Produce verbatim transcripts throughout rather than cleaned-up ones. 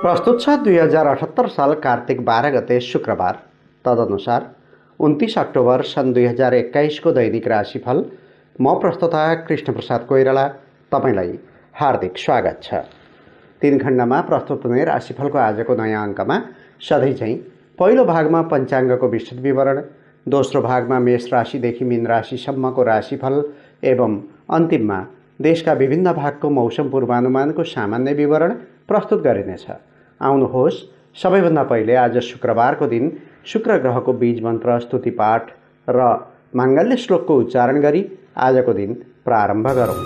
प्रस्तुत छ दुई हजार अठहत्तर साल कार्तिक बाह्र गते शुक्रबार। तदनुसार उन्तीस अक्टोबर सन् दुई हजार एक्काइस को दैनिक राशिफल। म प्रस्तुता कृष्ण प्रसाद कोइराला तपाईलाई हार्दिक स्वागत छ। तीन खण्डमा प्रस्तुत हुने राशिफलको आजको नयाँ अङ्कमा सधैँ चाहिँ पहिलो भागमा पञ्चाङ्गको विस्तृत विवरण, दोस्रो भागमा मेष राशिदेखि मीन राशिसम्मको राशिफल एवं अन्तिममा देशका विभिन्न भागको मौसम पूर्वानुमानको सामान्य विवरण प्रस्तुत गरिनेछ। आउनुहोस् सबैभन्दा पहिले आज शुक्रबारको दिन शुक्र ग्रहको बीज मन्त्र, स्तुति पाठ र माङ्गल्य श्लोकको उच्चारण गरी आजको दिन प्रारम्भ गरौँ।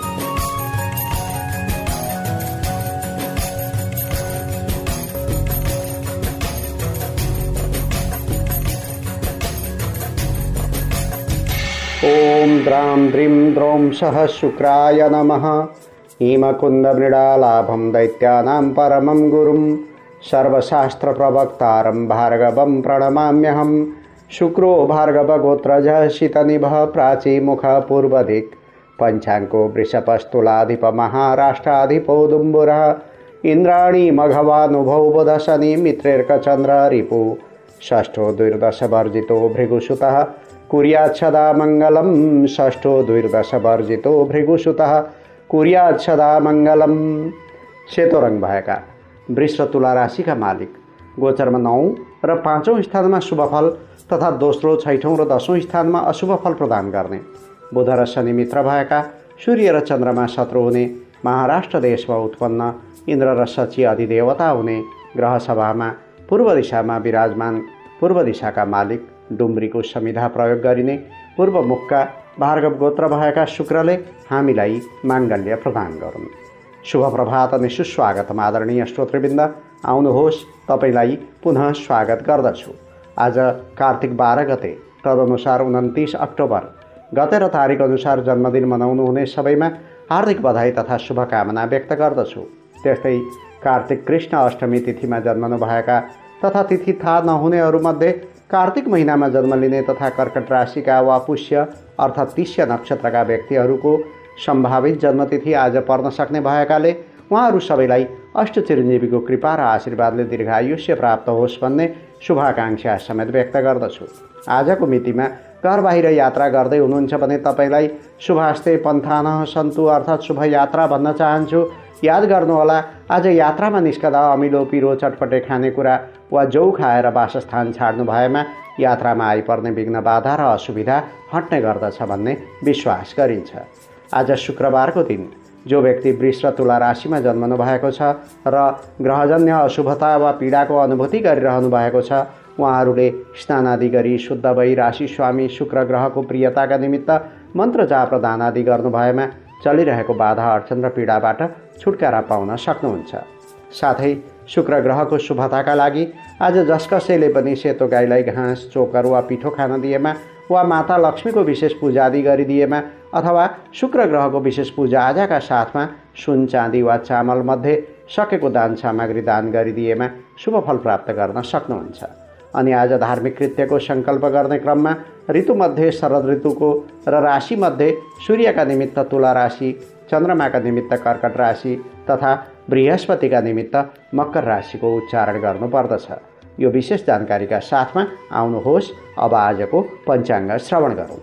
ओम द्रां द्रीं द्रौं सह शुक्राय नमः। हेमकुन्दमृडालाभं दैत्यानां परमं गुरुं सर्वशास्त्र प्रवक्तारं भार्गवं प्रणमाम्यहं। शुक्रो भार्गवगोत्रजः शीतनिभः प्राचीमुखः पूर्वदिक् पञ्चाङ्को वृषभस्तुलाधिप महाराष्ट्राधिपोदुम्बुरः इन्द्राणी मघवानुभौ बुधशनि मित्रेर्कचन्द्र रिपु षष्ठो द्वादशवर्जितो भृगुसुतः कुर्याच्छदा मङ्गलं। षष्ठो द्वादशवर्जितो भृगुसुतः कुर्याच्छदा मङ्गलम। सेतो रङ भएका वृष र तुला राशिका मालिक गोचरमा नौ र पाँचौँ स्थानमा शुभफल तथा दोस्रो, छैठौँ र दसौँ स्थानमा अशुभ फल प्रदान गर्ने बुध र शनि मित्र भएका सूर्य र चन्द्रमा शत्रु हुने महाराष्ट्र देशमा उत्पन्न इन्द्र र शची अधिदेवता हुने ग्रह सभामा पूर्व दिशामा विराजमान पूर्व दिशाका मालिक डुम्रीको समिधा प्रयोग गरिने पूर्व मुखका भार्गव गोत्र भएका शुक्रले हामीलाई माङ्गल्य प्रदान गरून्। शुभ प्रभात अनि सुस्वागत आदरणीय श्रोतृवृन्द। आउनुहोस् तपाईलाई पुनः स्वागत गर्दछु। आज कार्तिक बाह्र गते तदनुसार उन्तिस अक्टोबर गते र तारिक अनुसार जन्मदिन मनाउनु हुने सबैमा हार्दिक बधाई तथा शुभकामना व्यक्त गर्दछु। त्यस्तै कार्तिक कृष्ण अष्टमी तिथिमा जन्मनु भएका तथा तिथि थाहा नहुनेहरूमध्ये कार्तिक महिनामा जन्म लिने तथा कर्कट राशिका वा पुष्य अर्थात् तिष्य नक्षत्रका व्यक्तिहरूको सम्भावित जन्मतिथि आज पर्न सक्ने भएकाले उहाँहरू सबैलाई अष्ट चिरञ्जीवीको कृपा र आशीर्वादले दीर्घायुष्य प्राप्त होस् भन्ने शुभाकाङ्क्षा समेत व्यक्त गर्दछु। आजको मितिमा घर बाहिर यात्रा गर्दै हुनुहुन्छ भने तपाईँलाई शुभास्ते पन्थानः सन्तु अर्थात् शुभ यात्रा भन्न चाहन्छु। याद गर्नुहोला, आज यात्रामा निस्कदा अमिलो पिरो चटपटे खानेकुरा वा जौ खाएर वासस्थान छाड्नु भएमा यात्रामा आइपर्ने विघ्न बाधा र असुविधा हट्ने गर्दछ भन्ने विश्वास गरिन्छ। आज शुक्रबारको दिन जो व्यक्ति वृष र तुला राशिमा जन्मनु भएको छ र ग्रहजन्य अशुभता वा पीडाको अनुभूति गरिरहनु भएको छ, उहाँहरूले स्नान आदि गरी शुद्ध भई राशि स्वामी शुक्र ग्रहको प्रियताका निमित्त मन्त्र जाप र दान आदि गर्नु भएमा चलिरहेको बाधा अडचन र पीडाबाट छुटकारा पाउन सक्नुहुन्छ। साथै शुक्र ग्रहको शुभताका लागि आज जस कसैले पनि सेतो गाईलाई घाँस, चोकर वा पिठो खान दिएमा वा माता लक्ष्मीको विशेष पूजा आदि गरिदिएमा अथवा शुक्र ग्रहको विशेष पूजा आजाका साथमा सुन, चाँदी वा चामल मध्ये सकेको दान सामग्री दान गरिदिएमा शुभ फल प्राप्त गर्न सक्नुहुन्छ। अनि आज धार्मिक कृत्यको सङ्कल्प गर्ने क्रममा ऋतुमध्ये शरद ऋतुको र राशिमध्ये सूर्यका निमित्त तुला राशि, चन्द्रमाका निमित्त कर्कट राशि तथा बृहस्पतिका निमित्त मकर राशिको उच्चारण गर्नुपर्दछ। यो विशेष जानकारीका साथमा आउनुहोस् अब आजको पञ्चाङ्ग श्रवण गरौँ।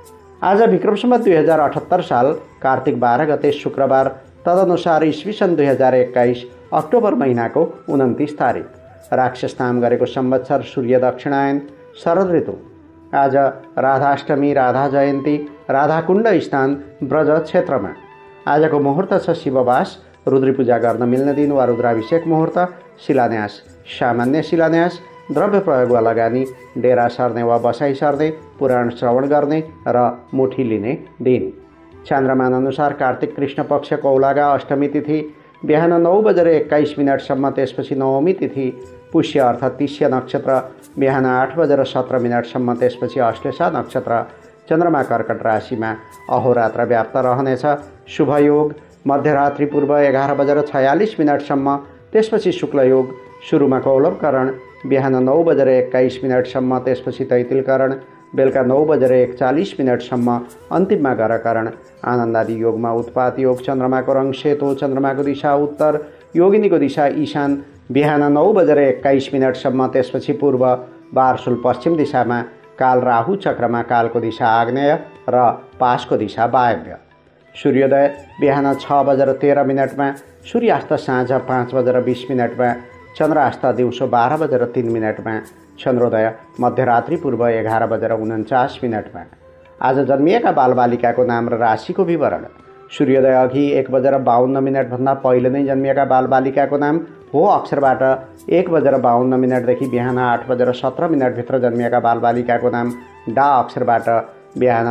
आज विक्रम सम्वत दुई हजार अठहत्तर साल कार्तिक बाह्र गते शुक्रबार तदनुसार इस्वी सन् दुई हजार एक्काइस अक्टोबर महिनाको उन्तिस तारिक राक्षस नाम गरेको संवत्सर सूर्य दक्षिणायन शरद ऋतु। आज राधाष्टमी, राधा जयन्ती, राधाकुण्ड स्थान ब्रज क्षेत्रमा। आजको मुहुर्त छ शिववास, रुद्री पूजा गर्न मिल्ने दिन वा रुद्राभिषेक मुहुर्त, शिलान्यास, सामान्य शिलान्यास, द्रव्य प्रयोग वा लगानी, डेरा सर्ने वा बसाइ सर्ने, पुराण श्रवण गर्ने र मुठी लिने दिन। चान्द्रमान अनुसार कार्तिक कृष्ण पक्ष कौलागा अष्टमी तिथि बिहान नौ बजेर एक्काइस मिनटसम्म, त्यसपछि नवमी तिथि पुष्य अर्थात् तिष्य नक्षत्र बिहान आठ बजेर सत्र मिनटसम्म, त्यसपछि अश्लेषा नक्षत्र। चन्द्रमा कर्कट राशिमा अहोरात्र व्याप्त रहनेछ। शुभ योग मध्यरात्रि पूर्व एघार बजेर छयालिस मिनटसम्म, त्यसपछि शुक्लयोग सुरुमा कौलवकरण बिहान नौ बजेर एक्काइस मिनटसम्म, त्यसपछि तैतिलकरण बेलुका नौ बजेर एकचालिस मिनटसम्म, अन्तिममा गरकरण। आनन्दादि योगमा उत्पात योग, चन्द्रमाको रङ सेतो, चन्द्रमाको दिशा उत्तर, योगिनीको दिशा ईशान, बिहान नौ बजेर एक्काइस मिनटसम्म, त्यसपछि पूर्व बारसुल पश्चिम दिशामा काल राहु चक्रमा कालको दिशा आग्नेय र पासको दिशा वायव्य। सूर्योदय बिहान छ बजेर तेह्र मिनटमा, सूर्यास्त साँझ पाँच बजेर बिस मिनटमा, चन्द्रास्त दिउँसो बाह्र बजेर तिन मिनटमा, चन्द्रोदय मध्यरात्रि पूर्व एघार बजेर उन्चास मिनटमा। आज जन्मिएका बालबालिकाको नाम र राशिको विवरण। सूर्योदय अघि एक बजेर बाहन्न मिनटभन्दा पहिले नै जन्मिएका बालबालिकाको नाम हो अक्षरबाट एक बजेर बाहन्न मिनटदेखि बिहान आठ बजेर सत्र मिनटभित्र जन्मिएका बालबालिकाको नाम डा अक्षरबाट बिहान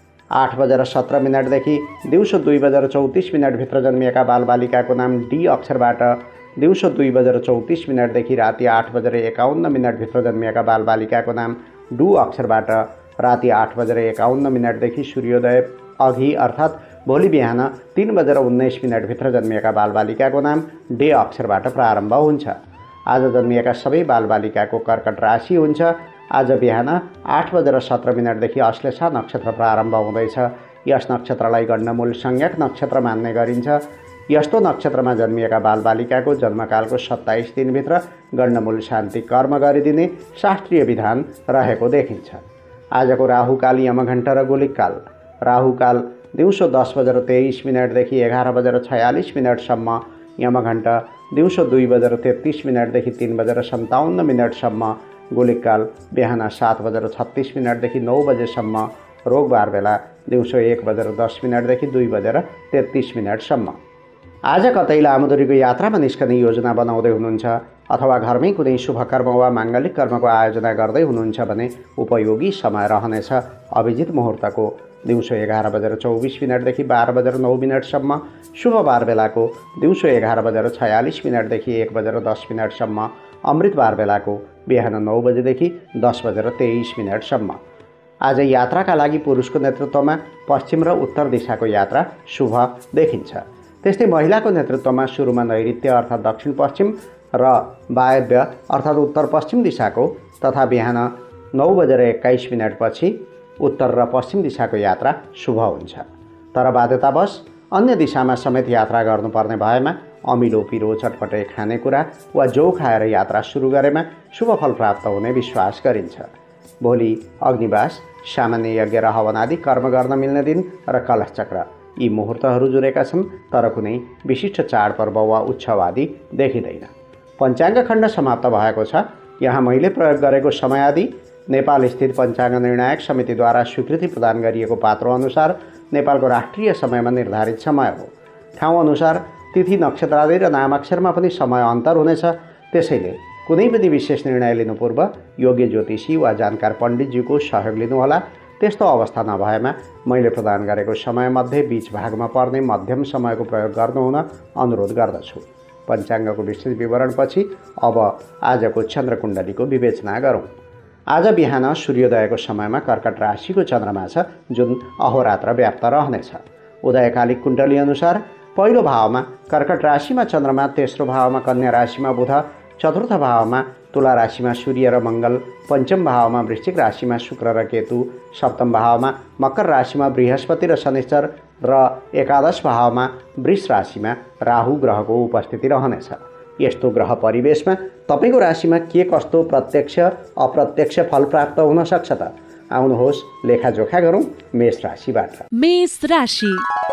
आठ बजेर सत्र मिनटदेखि दिउँसो दुई बजेर चौतिस मिनटभित्र जन्मिएका बालबालिकाको नाम डी अक्षरबाट दिउँसो दुई बजेर चौतिस मिनटदेखि राति आठ बजेर एकाउन्न मिनटभित्र जन्मिएका बालबालिकाको नाम डु अक्षरबाट राति आठ बजेर एकाउन्न मिनटदेखि सूर्योदय अघि अर्थात् भोलि बिहान तीन बजेर उन्नाइस मिनटभित्र जन्मिएका बालबालिकाको नाम डे अक्षरबाट प्रारम्भ हुन्छ। आज जन्मिएका सबै बालबालिकाको कर्कट राशि हुन्छ। आज बिहान आठ बजेर सत्र मिनटदेखि अश्लेषा नक्षत्र प्रारम्भ हुँदैछ। यस नक्षत्रलाई गण्डमूल संज्ञक नक्षत्र मान्ने गरिन्छ। यस्तो नक्षत्रमा जन्मिएका बालबालिकाको जन्मकालको सत्ताइस दिनभित्र गण्डमूल शान्ति कर्म गरिदिने शास्त्रीय विधान रहेको देखिन्छ। आजको राहुकाल यमघण्ट र गोलिककाल। राहुकाल दिउँसो दस बजेर तेइस मिनटदेखि एघार बजेर छयालिस मिनटसम्म, यमघण्ट दिउँसो दुई बजेर तेत्तिस मिनटदेखि तीन बजेर सन्ताउन्न मिनटसम्म, गोलिककाल बिहान सात बजेर छत्तिस मिनटदेखि नौ बजेसम्म, रोगबार बेला दिउँसो एक बजेर दस मिनटदेखि दुई बजेर तेत्तिस मिनटसम्म। आज कतै लामो दूरीको यात्रामा निस्कने योजना बनाउँदै हुनुहुन्छ अथवा घरमै कुनै शुभ कर्म वा माङ्गलिक कर्मको आयोजना गर्दै हुनुहुन्छ भने उपयोगी समय रहनेछ। अभिजित मुहुर्तको दिउँसो एघार बजेर चौबिस मिनटदेखि बाह्र बजेर नौ मिनटसम्म, शुभ बार बेलाको दिउँसो एघार बजेर छयालिस मिनटदेखि एक बजेर दस मिनटसम्म, अमृत बार बेलाको बिहान नौ बजेदेखि दस बजेर तेइस मिनटसम्म। आज यात्राका लागि पुरुषको नेतृत्वमा पश्चिम र उत्तर दिशाको यात्रा शुभ देखिन्छ। त्यस्तै महिलाको नेतृत्वमा सुरुमा नैऋत्य अर्थात् दक्षिण पश्चिम र वायव्य अर्थात् उत्तर पश्चिम दिशाको तथा बिहान नौ बजेर एक्काइस मिनटपछि उत्तर र पश्चिम दिशाको यात्रा शुभ हुन्छ। तर बाध्यतावश अन्य दिशामा समेत यात्रा गर्नुपर्ने भएमा अमिलो पिरो चटपटे खानेकुरा वा जौ खाएर यात्रा सुरु गरेमा शुभ फल प्राप्त हुने विश्वास गरिन्छ। भोलि अग्निवास, सामान्य यज्ञ र हवन आदि कर्म गर्न मिल्ने दिन र कलश चक्र यी मुहुर्तहरू जुरेका छन्, तर कुनै विशिष्ट चाडपर्व वा उत्सव आदि देखिँदैन। पञ्चाङ्ग खण्ड समाप्त भएको छ। यहाँ मैले प्रयोग गरेको समय आदि नेपाल स्थित पञ्चाङ्ग निर्णायक समितिद्वारा स्वीकृति प्रदान गरिएको पात्रो अनुसार नेपालको राष्ट्रिय समयमा निर्धारित समय हो। ठाउँ अनुसार तिथि, नक्षत्र आदि र नामाक्षरमा पनि समय अन्तर हुनेछ। त्यसैले कुनै पनि विशेष निर्णय लिनु पूर्व योग्य ज्योतिषी वा जानकार पण्डितज्यूको सहयोग लिनुहोला। त्यस्तो अवस्था नभएमा मैले प्रदान गरेको समयमध्ये बीच भागमा पर्ने मध्यम समयको प्रयोग गर्नुहुन अनुरोध गर्दछु। पञ्चाङ्गको विस्तृत विवरणपछि अब आजको चन्द्रकुण्डलीको विवेचना गरौँ। आज बिहान सूर्योदयको समयमा कर्कट राशिको चन्द्रमा छ, जुन अहोरात्र व्याप्त रहनेछ। उदयकालिक कुण्डली अनुसार पहिलो भावमा कर्कट राशिमा चन्द्रमा, तेस्रो भावमा कन्या राशिमा बुध, चतुर्थ भावमा तुला राशिमा सूर्य र मङ्गल, पञ्चम भावमा वृश्चिक राशिमा शुक्र र केतु, सप्तम भावमा मकर राशिमा बृहस्पति र शनिश्चर र एकादश भावमा वृष राशिमा राहु ग्रहको उपस्थिति रहनेछ। यस्तो ग्रह परिवेशमा तपाईँको राशिमा के कस्तो प्रत्यक्ष अप्रत्यक्ष फल प्राप्त हुन सक्छ त? आउनुहोस् लेखाजोखा गरौँ मेष राशिबाट। मेष राशि।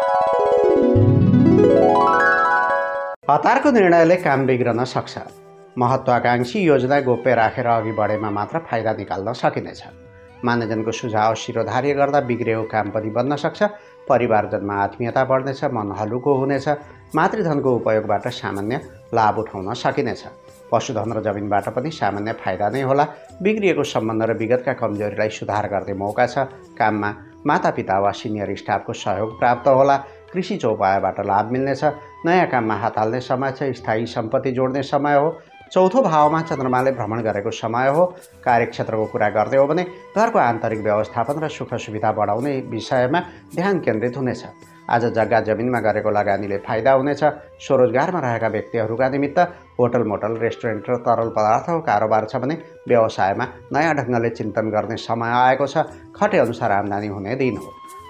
हतारको निर्णयले काम बिग्रन सक्छ। महत्वाकांक्षी योजना गोप्य राखेर अघि बढेमा मात्र फाइदा निकाल्न सकिनेछ। मान्यजनको सुझाव शिरोधार्य गर्दा बिग्रेको काम पनि बन्न सक्छ। परिवारजनमा आत्मीयता बढ्नेछ, मन हलुको हुनेछ। मातृधनको उपयोगबाट सामान्य लाभ उठाउन सकिनेछ। पशुधन र जमिनबाट पनि सामान्य फाइदा नै होला। बिग्रिएको सम्बन्ध र विगतका कमजोरीलाई सुधार गर्ने मौका छ। काममा मातापिता वा सिनियर स्टाफको सहयोग प्राप्त होला। कृषि चौपायाबाट लाभ मिल्नेछ। नयाँ काममा हात हाल्ने समय छ। स्थायी सम्पत्ति जोड्ने समय हो। चौथो भावमा चन्द्रमाले भ्रमण गरेको समय हो। कार्यक्षेत्रको कुरा गर्दै हो भने घरको आन्तरिक व्यवस्थापन र सुख सुविधा बढाउने विषयमा ध्यान केन्द्रित हुनेछ। आज जग्गा जमिनमा गरेको लगानीले फाइदा हुनेछ। स्वरोजगारमा रहेका व्यक्तिहरूका निमित्त होटल, मोटल, रेस्टुरेन्ट र तरल पदार्थको कारोबार छ भने व्यवसायमा नयाँ ढङ्गले चिन्तन गर्ने समय आएको छ। खटे अनुसार आम्दानी हुने दिन हो।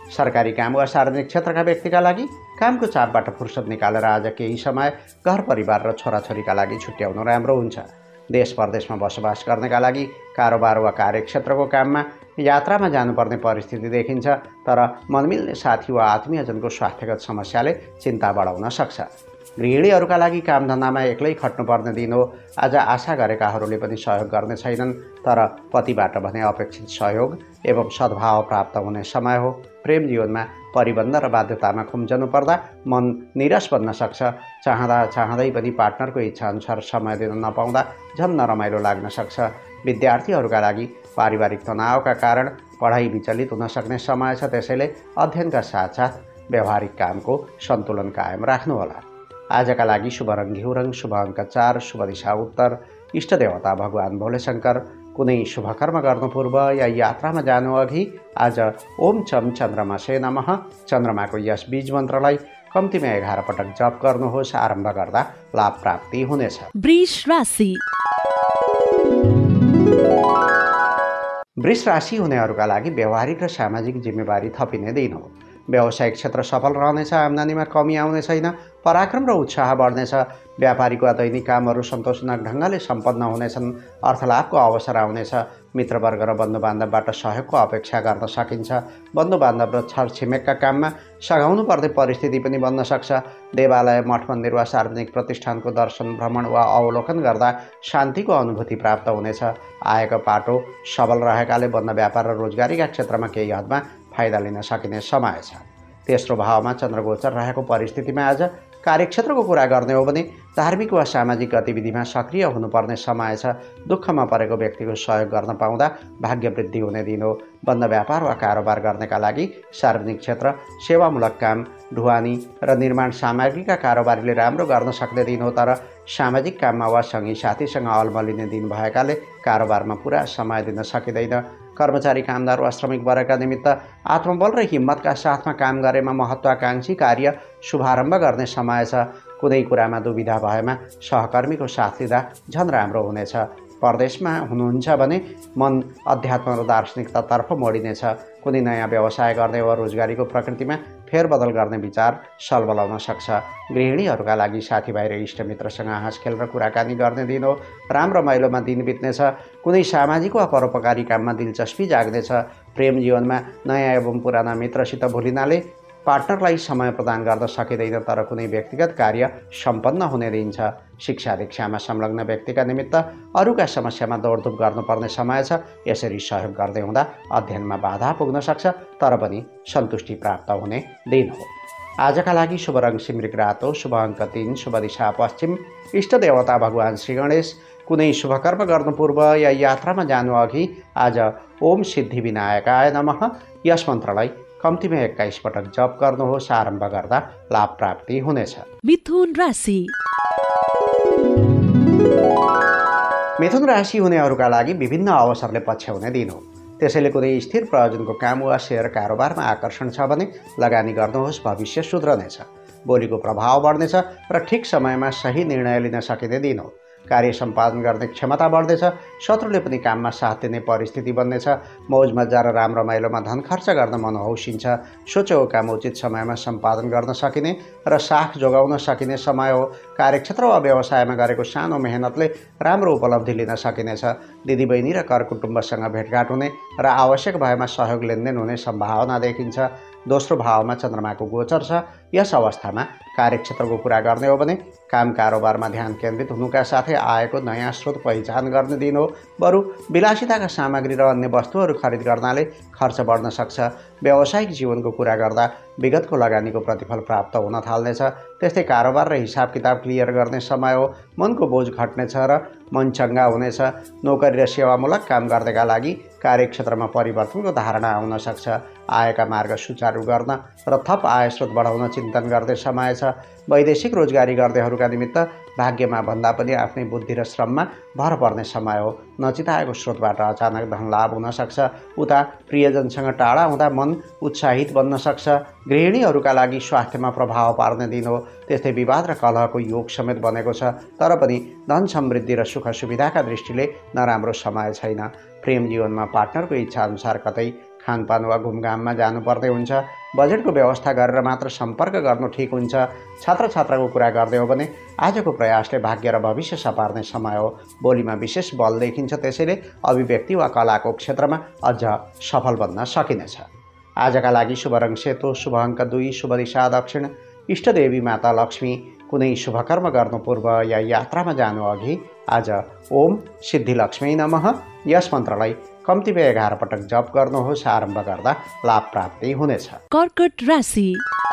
सरकारी काम वा सार्वजनिक क्षेत्रका व्यक्तिका लागि कामको चापबाट फुर्सद निकालेर आज केही समय घर परिवार र छोराछोरीका लागि छुट्याउनु राम्रो हुन्छ। देश परदेशमा बसोबास गर्नेका लागि कारोबार वा कार्यक्षेत्रको काममा यात्रामा जानुपर्ने परिस्थिति देखिन्छ, तर मनमिल्ने साथी वा आत्मीयजनको स्वास्थ्यगत समस्याले चिन्ता बढाउन सक्छ। गृहिणीहरूका लागि कामधन्दामा एक्लै खट्नुपर्ने दिन हो। आज आशा गरेकाहरूले पनि सहयोग गर्ने छैनन्, तर पतिबाट भने अपेक्षित सहयोग एवं सद्भाव प्राप्त हुने समय हो। प्रेम जीवनमा परिबन्ध र बाध्यतामा खुम्चनु पर्दा मन निराश बन्न सक्छ। चाहँदा चाहँदै पनि पार्टनरको इच्छा अनुसार समय दिन नपाउँदा झन् नरमाइलो लाग्न सक्छ। विद्यार्थीहरूका लागि पारिवारिक तनावका कारण पढाइ विचलित हुन सक्ने समय छ, त्यसैले अध्ययनका साथसाथ व्यावहारिक कामको सन्तुलन कायम राख्नुहोला। आजका लागि शुभ रङ घिउ रङ, शुभ अङ्क चार, शुभ दिशा उत्तर, इष्ट देवता भगवान भोलेशङ्कर। कुनै शुभ कर्म गर्नु पूर्व या यात्रामा जानु अघि आज ओम चम चन्द्रमासे नमः चन्द्रमाको यस बीज मन्त्रलाई कम्तीमा एघार पटक जप गर्नुहोस्। आरम्भ गर्दा लाभ प्राप्ति हुनेछ। वृष राशि। वृष राशि हुनेहरूका लागि व्यावहारिक र सामाजिक जिम्मेवारी थपिने दिन हो। व्यावसायिक क्षेत्र सफल रहनेछ। आम्दानीमा कमी आउने छैन। पराक्रम र उत्साह बढ्नेछ। व्यापारिक वा दैनिक कामहरू सन्तोषजनक ढङ्गले सम्पन्न हुनेछन्। अर्थलाभको अवसर आउनेछ। मित्रवर्ग र बन्धुबान्धवबाट सहयोगको अपेक्षा गर्न सकिन्छ। बन्धुबान्धव र छरछिमेकका काममा सघाउनु पर्ने परिस्थिति पनि बन्न सक्छ। देवालय, मठ मन्दिर वा सार्वजनिक प्रतिष्ठानको दर्शन, भ्रमण वा अवलोकन गर्दा शान्तिको अनुभूति प्राप्त हुनेछ। आयको पाटो सबल रहेकाले बन्द व्यापार र रोजगारीका क्षेत्रमा केही हदमा फाइदा लिन सकिने समय छ। तेस्रो भावमा चन्द्रगोचर रहेको परिस्थितिमा आज कार्यक्षेत्रको कुरा गर्ने हो भने धार्मिक वा सामाजिक गतिविधिमा सक्रिय हुनुपर्ने समय छ। दुःखमा परेको व्यक्तिको सहयोग गर्न पाउँदा भाग्य वृद्धि हुने दिन हो। बन्द व्यापार वा कारोबार गर्नेका लागि सार्वजनिक क्षेत्र, सेवामूलक काम, ढुवानी र निर्माण सामग्रीका कारोबारीले राम्रो गर्न सक्ने दिन हो, तर सामाजिक काममा वा सँगै साथीसँग अल्मलिने दिन भएकाले कारोबारमा पुरा समय दिन सकिँदैन। कर्मचारी, कामदार वा श्रमिक वर्गका निमित्त आत्मबल र हिम्मतका साथमा काम गरेमा महत्त्वाकांक्षी कार्य शुभारम्भ गर्ने समय छ। कुनै कुरामा दुविधा भएमा सहकर्मीको साथ लिँदा झन् राम्रो हुनेछ। परदेशमा हुनुहुन्छ भने मन अध्यात्म र दार्शनिकतातर्फ मोडिनेछ। कुनै नयाँ व्यवसाय गर्ने वा रोजगारीको प्रकृतिमा फेरबदल गर्ने विचार सल बलाउन सक्छ। गृहिणीहरूका लागि साथीभाइ र इष्टमित्रसँग हाँसखेल र कुराकानी गर्ने दिन हो। राम्रो रमाइलोमा दिन बित्नेछ। कुनै सामाजिक वा परोपकारी काममा दिलचस्पी जाग्नेछ। प्रेम जीवनमा नयाँ एवं पुराना मित्रसित भुलिनाले पार्टनरलाई समय प्रदान गर्न सकिँदैन, तर कुनै व्यक्तिगत कार्य सम्पन्न हुने दिन छ। शिक्षा दीक्षामा संलग्न व्यक्तिका निमित्त अरूका समस्यामा दौडधुप गर्नुपर्ने समय छ। यसरी सहयोग गर्दै हुँदा अध्ययनमा बाधा पुग्न सक्छ, तर पनि सन्तुष्टि प्राप्त हुने दिन हो। आजका लागि शुभ रङ सिमरिक रातो, शुभ अङ्क तीन, शुभ दिशा पश्चिम, इष्ट देवता भगवान श्री गणेश। कुनै शुभ कर्म गर्नु पूर्व या यात्रामा जानु अघि आज ओम सिद्धि विनायकाय नमः यस मन्त्रलाई कम्तीमा एक्काइस पटक जप गर्नुहोस्। आरम्भ गर्दा लाभ प्राप्ति हुनेछ। मिथुन राशि। मिथुन राशि हुनेहरूका लागि विभिन्न अवसरले पछ्याउने दिन हो। त्यसैले कुनै स्थिर प्रयोजनको काम वा सेयर कारोबारमा आकर्षण छ भने लगानी गर्नुहोस्। भविष्य सुध्रनेछ। बोलीको प्रभाव बढ्नेछ र ठिक समयमा सही निर्णय लिन सकिने दिन हो। कार्य सम्पादन गर्ने क्षमता बढ्दैछ। शत्रुले पनि काममा साथ दिने परिस्थिति बन्नेछ। मौज मजा र राम रमाइलोमा धन खर्च गर्न मन हौसिन्छ। सोचेको काम उचित समयमा सम्पादन गर्न सकिने र साख जोगाउन सकिने समय हो। कार्यक्षेत्र वा व्यवसायमा गरेको सानो मेहनतले राम्रो उपलब्धि लिन सकिनेछ। दिदीबहिनी र कर कुटुम्बसँग भेटघाट हुने र आवश्यक भएमा सहयोग लेनदेन हुने सम्भावना देखिन्छ। दोस्रो भावमा चन्द्रमाको गोचर छ। यस अवस्थामा कार्यक्षेत्रको कुरा गर्ने हो भने काम कारोबारमा ध्यान केन्द्रित हुनुका साथै आएको नयाँ स्रोत पहिचान गर्ने दिन हो। बरु विलासिताका सामग्री र अन्य वस्तुहरू खरिद गर्नाले खर्च बढ्न सक्छ। व्यावसायिक जीवनको कुरा गर्दा विगतको लगानीको प्रतिफल प्राप्त हुन थाल्नेछ। त्यस्तै कारोबार र हिसाब किताब क्लियर गर्ने समय हो। मनको बोझ घट्नेछ र मन चङ्गा हुनेछ। नोकरी र सेवामूलक काम गर्नेका लागि कार्यक्षेत्रमा परिवर्तनको धारणा आउन सक्छ। आयका मार्ग सुचारू गर्न र थप आय स्रोत बढाउन चिन्तन गर्ने समय छ। वैदेशिक रोजगारी गर्नेहरूका निमित्त भाग्यमा भन्दा पनि आफ्नै बुद्धि र श्रममा भर पर्ने समय हो। नचिताएको स्रोतबाट अचानक धन लाभ हुन सक्छ। उता प्रियजनसँग टाढा हुँदा मन उत्साहित बन्न सक्छ। गृहिणीहरूका लागि स्वास्थ्यमा प्रभाव पार्ने दिन हो। त्यस्तै विवाद र कलहको योग समेत बनेको छ, तर पनि धन समृद्धि र सुख सुविधाका दृष्टिले नराम्रो समय छैन। प्रेम जीवनमा पार्टनरको इच्छा अनुसार कतै खानपान वा घुमघाममा जानुपर्दै हुन्छ। बजेटको व्यवस्था गरेर मात्र सम्पर्क गर्नु ठिक हुन्छ। छात्र छात्राको कुरा गर्दै हो भने आजको प्रयासले भाग्य र भविष्य सपार्ने समय हो। बोलीमा विशेष बल देखिन्छ, त्यसैले अभिव्यक्ति वा कलाको क्षेत्रमा अझ सफल बन्न सकिनेछ। आजका लागि शुभ रङ सेतो, शुभ अङ्क दुई, शुभ दिशा दक्षिण, इष्टदेवी माता लक्ष्मी। कुनै शुभकर्म गर्नु पूर्व या यात्रामा जानु अघि आज ओम सिद्धिलक्ष्मी नमः यस मन्त्रलाई कम्तीमा एघार पटक जप गर्नुहोस्। आरम्भ गर्दा लाभ प्राप्ति हुनेछ। कर्कट राशि।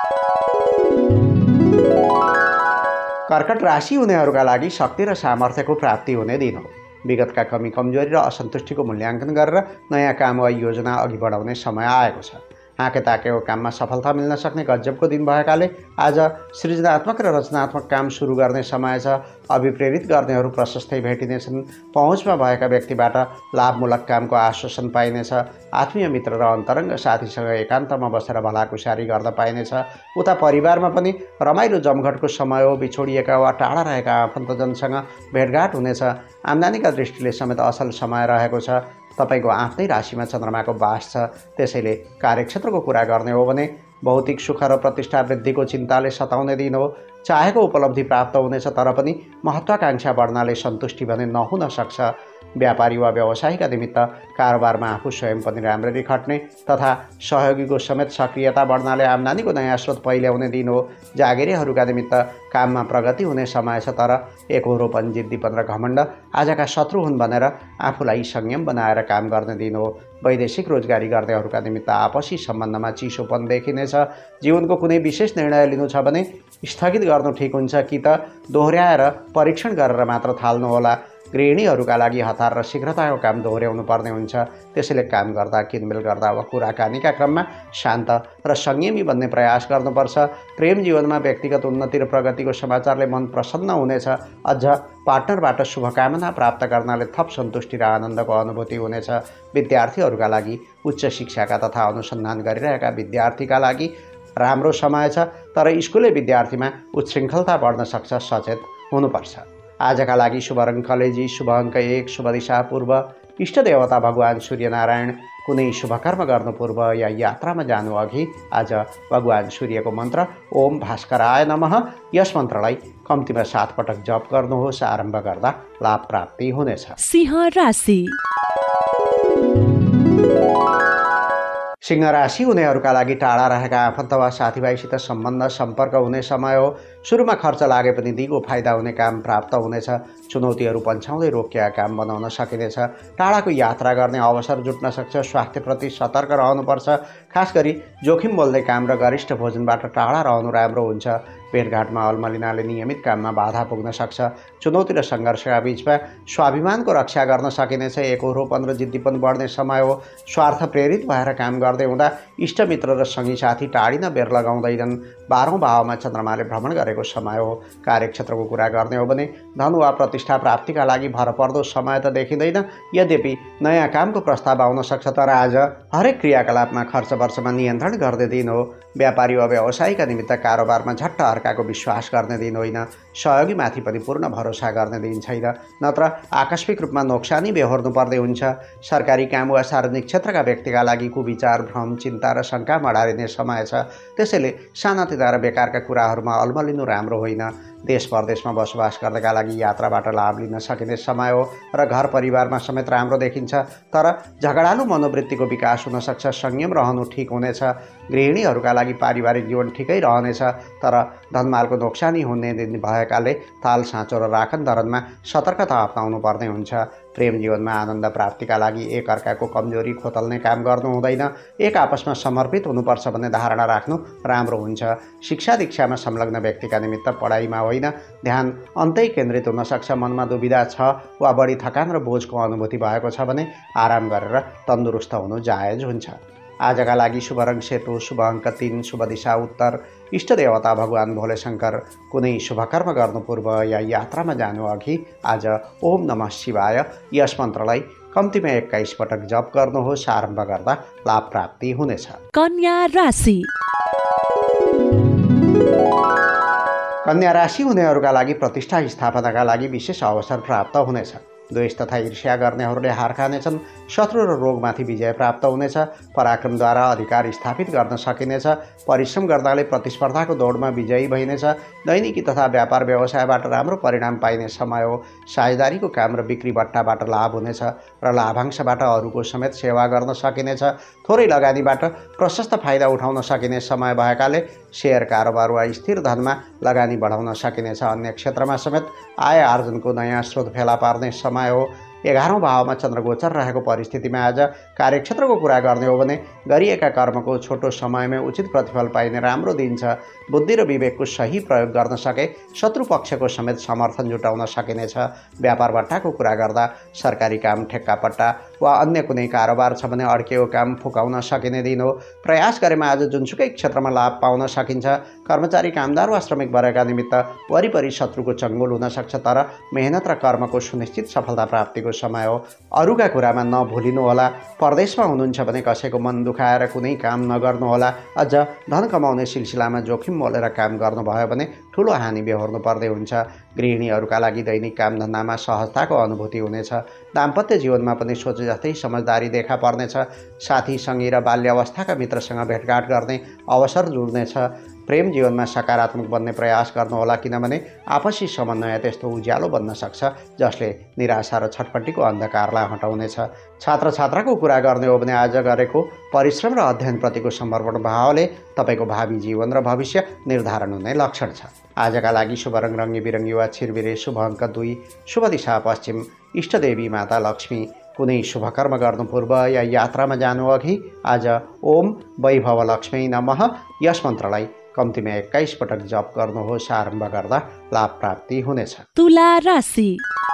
कर्कट राशि हुनेहरूका लागि शक्ति र सामर्थ्यको प्राप्ति हुने दिन हो। विगतका कमी कमजोरी र असन्तुष्टिको मूल्याङ्कन गरेर नयाँ काम वा योजना अघि बढाउने समय आएको छ। आँखे ताकेको काममा सफलता मिल्न सक्ने गजबको दिन भएकाले आज सृजनात्मक र रचनात्मक काम सुरु गर्ने समय छ। अभिप्रेरित गर्नेहरू प्रशस्तै भेटिनेछन्। पहुँचमा भएका व्यक्तिबाट लाभमूलक कामको आश्वासन पाइनेछ। आत्मीय मित्र र अन्तरङ्ग साथीसँग एकान्तमा बसेर भलाकुसारी गर्न पाइनेछ। उता परिवारमा पनि रमाइलो जमघटको समय हो। बिछोडिएका वा टाढा रहेका आफन्तजनसँग भेटघाट हुनेछ। आम्दानीका दृष्टिले समेत असल समय रहेको छ। तपाईँको आफ्नै राशिमा चन्द्रमाको बास छ, त्यसैले कार्यक्षेत्रको कुरा गर्ने हो भने भौतिक सुख र प्रतिष्ठा वृद्धिको चिन्ताले सताउने दिन हो। चाहेको उपलब्धि प्राप्त हुनेछ, तर पनि महत्त्वाकांक्षा बढ्नाले सन्तुष्टि भने नहुन सक्छ। व्यापारी वा व्यवसायीका निमित्त कारोबारमा आफू स्वयं पनि राम्ररी खट्ने तथा सहयोगीको समेत सक्रियता बढ्नाले आम्दानीको नयाँ स्रोत पहिल्याउने दिन हो। जागिरेहरूका निमित्त काममा प्रगति हुने समय छ, तर एकहोरोपन, जिद्दीपन र घमण्ड आजका शत्रु हुन् भनेर आफूलाई संयम बनाएर काम गर्ने दिन हो। वैदेशिक रोजगारी गर्नेहरूका निमित्त आपसी सम्बन्धमा चिसोपन देखिनेछ। जीवनको कुनै विशेष निर्णय लिनु छ भने स्थगित गर्नु ठिक हुन्छ कि त दोहोऱ्याएर परीक्षण गरेर मात्र थाल्नुहोला। गृहिणीहरूका लागि हतार र शीघ्रताको काम दोहोऱ्याउनु पर्ने हुन्छ, त्यसैले काम गर्दा, किनमेल गर्दा वा कुराकानीका क्रममा शान्त र संयमी बन्ने प्रयास गर्नुपर्छ। प्रेम जीवनमा व्यक्तिगत उन्नति र प्रगतिको समाचारले मन प्रसन्न हुनेछ। अझ पार्टनरबाट शुभकामना प्राप्त गर्नाले थप सन्तुष्टि र आनन्दको अनुभूति हुनेछ। विद्यार्थीहरूका लागि, उच्च शिक्षाका तथा अनुसन्धान गरिरहेका विद्यार्थीका लागि राम्रो समय छ, तर स्कुले विद्यार्थीमा उच्छृङ्खलता बढ्न सक्छ, सचेत हुनुपर्छ। आजका लागि शुभ रङ कलेजी, शुभ अङ्क एक, शुभ दिशा पूर्व, इष्टदेवता भगवान सूर्यनारायण। कुनै शुभकर्म गर्नु पूर्व या यात्रामा जानु अघि आज भगवान सूर्यको मन्त्र ओम भास्कराय नमः यस मन्त्रलाई कम्तीमा सात पटक जप गर्नुहोस्। आरम्भ गर्दा लाभ प्राप्ति हुनेछ। सिंह राशि। सिंह राशि हुनेहरूका लागि टाढा रहेका आफन्त वा साथीभाइसित सम्बन्ध सम्पर्क हुने समय हो। सुरुमा खर्च लागे पनि दिगो फाइदा हुने काम प्राप्त हुनेछ। चुनौतीहरू पन्छाउँदै रोकिएका काम बनाउन सकिनेछ। टाढाको यात्रा गर्ने अवसर जुट्न सक्छ। स्वास्थ्यप्रति सतर्क रहनुपर्छ। खास गरी जोखिम बोल्दै काम र गरिष्ठ भोजनबाट टाढा रहनु राम्रो हुन्छ। भेटघाटमा अल्मलिनाले नियमित काममा बाधा पुग्न सक्छ। चुनौती र सङ्घर्षका बिचमा स्वाभिमानको रक्षा गर्न सकिनेछ। एकहोरोपन र जिद्दीपन बढ्ने समय हो। स्वार्थ प्रेरित भएर काम गर्दै हुँदा इष्टमित्र र सङ्गी साथी टाढिन बेर लगाउँदैनन्। बाह्रौँ भावमा चन्द्रमाले भ्रमण गरेको समय हो। कार्यक्षेत्रको कुरा गर्ने हो भने धन वा प्रतिष्ठा प्राप्तिका लागि भरपर्दो समय त देखिँदैन। यद्यपि नयाँ कामको प्रस्ताव आउन सक्छ, तर आज हरेक क्रियाकलापमा खर्च वर्षमा नियन्त्रण गर्ने दिन हो। व्यापारी वा व्यवसायीका निमित्त कारोबारमा झट्ट अर्काको विश्वास गर्ने दिन होइन। सहयोगीमाथि पनि पूर्ण भरोसा गर्ने दिन छैन, नत्र आकस्मिक रूपमा नोक्सानी बेहोर्नु पर्ने हुन्छ। सरकारी काम वा सार्वजनिक क्षेत्रका व्यक्तिका लागि कुविचार, भ्रम, चिन्ता र शङ्का मडारिने समय छ, त्यसैले सानातिना र बेकारका कुराहरूमा अल्मलिनु राम्रो होइन। देश परदेशमा बसोबास गर्नका लागि यात्राबाट लाभ लिन सकिने समय हो र घर परिवारमा समेत राम्रो देखिन्छ, तर झगडालु मनोवृत्तिको विकास हुन सक्छ। संयम रहनु ठिक हुनेछ। गृहिणीहरूका लागि पारिवारिक जीवन ठिकै रहनेछ, तर धनमालको नोक्सानी हुने दिन भएकाले ताल साँचो र राखन धरनमा सतर्कता अप्नाउनु पर्ने हुन्छ। प्रेम जीवनमा आनन्द प्राप्तिका लागि एक अर्काको कमजोरी खोतल्ने काम गर्नु हुँदैन। एक आपसमा समर्पित हुनुपर्छ भन्ने धारणा राख्नु राम्रो हुन्छ। शिक्षा दीक्षामा संलग्न व्यक्तिका निमित्त पढाइमा होइन, ध्यान अन्तै केन्द्रित हुन सक्छ। मनमा दुविधा छ वा बढी थकान र बोझको अनुभूति भएको छ भने आराम गरेर तन्दुरुस्त हुनु जायज हुन्छ। आजका लागि शुभ रङ सेतो, शुभ अङ्क तीन, शुभ दिशा उत्तर, इष्टदेवता भगवान भोले शङ्कर। कुनै शुभकर्म गर्नु पूर्व या यात्रामा जानु अघि आज ओम नमः शिवाय यस मन्त्रलाई कम्तीमा एक्काइस पटक जप गर्नुहोस्। आरम्भ गर्दा लाभ प्राप्ति हुनेछ। कन्या राशि। कन्या राशि हुनेहरूका लागि प्रतिष्ठा स्थापनाका लागि विशेष अवसर प्राप्त हुनेछ। द्वेष तथा ईर्ष्या गर्नेहरूले हार खानेछन्। शत्रु र रोगमाथि विजय प्राप्त हुनेछ। पराक्रमद्वारा अधिकार स्थापित गर्न सकिनेछ। परिश्रम गर्नाले प्रतिस्पर्धाको दौडमा विजयी भइनेछ। दैनिकी तथा व्यापार व्यवसायबाट राम्रो परिणाम पाइने समय हो। साझेदारीको काम र बिक्री बट्टाबाट लाभ हुनेछ र लाभांशबाट अरूको समेत सेवा गर्न सकिनेछ। थोरै लगानीबाट प्रशस्त फाइदा उठाउन सकिने समय भएकाले सेयर कारोबार वा स्थिर धनमा लगानी बढाउन सकिनेछ। अन्य क्षेत्रमा समेत आय आर्जनको नयाँ स्रोत फेला पार्ने समय हो। एघारौँ भावमा चन्द्रगोचर रहेको परिस्थितिमा आज कार्यक्षेत्रको कुरा गर्ने हो भने गरिएका कर्मको छोटो समयमै उचित प्रतिफल पाइने राम्रो दिन छ। बुद्धि र विवेकको सही प्रयोग गर्न सके शत्रु पक्षको समेत समर्थन जुटाउन सकिनेछ। व्यापार बट्टाको कुरा गर्दा सरकारी काम, ठेक्कापट्टा वा अन्य कुनै कारोबार छ भने अड्किएको काम फुकाउन सकिने दिन हो। प्रयास गरेमा आज जुनसुकै क्षेत्रमा लाभ पाउन सकिन्छ। कर्मचारी, कामदार वा श्रमिक वर्गका निमित्त वरिपरि शत्रुको चङ्गुल हुन सक्छ, तर मेहनत र कर्मको सुनिश्चित सफलता प्राप्तिको समय हो। अरूका कुरामा नभुलिनुहोला। परदेशमा हुनुहुन्छ भने कसैको मन दुखाएर कुनै काम नगर्नुहोला। अझ धन कमाउने सिलसिलामा जोखिम मोलेर काम गर्नुभयो भने ठुलो हानि बेहोर्नु पर्दै हुन्छ। गृहिणीहरूका लागि दैनिक कामधन्दामा सहजताको अनुभूति हुनेछ। दाम्पत्य जीवनमा पनि सोचे जस्तै समझदारी देखा पर्नेछ। साथी, सङ्गी र बाल्यावस्थाका मित्रसँग भेटघाट गर्ने अवसर जुड्नेछ। प्रेम जीवनमा सकारात्मक बन्ने प्रयास गर्नुहोला, किनभने आपसी समन्वय त्यस्तो उज्यालो बन्न सक्छ जसले निराशा र छटपट्टिको अन्धकारलाई हटाउनेछ। छात्र छात्राको कुरा गर्ने हो भने आज गरेको परिश्रम र अध्ययनप्रतिको समर्पण भावले तपाईँको भावी जीवन र भविष्य निर्धारण हुने लक्षण छ। आजका लागि शुभ रङ रङ्गी बिरङ्गी वा छिरबिरे, शुभ अङ्क दुई, शुभ दिशा पश्चिम, इष्टदेवी माता लक्ष्मी। कुनै शुभ कर्म गर्नु पूर्व या यात्रामा जानु अघि आज ओम वैभव लक्ष्मी नमः यस मन्त्रलाई कम्तीमा एक्काइस पटक जप गर्नुहोस्। आरम्भ गर्दा लाभ प्राप्ति हुनेछ। तुला राशि।